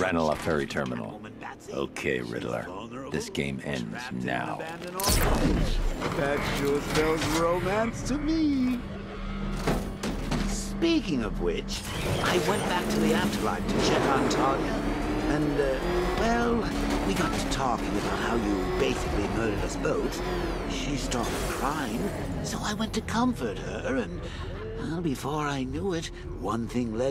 Ranelagh Ferry Terminal. Okay, Riddler. This game ends now. That sure spells romance to me. Speaking of which, I went back to the afterlife to check on Talia. And, well, we got to talking about how you basically murdered us both. She started crying, so I went to comfort her, and, well, before I knew it, one thing led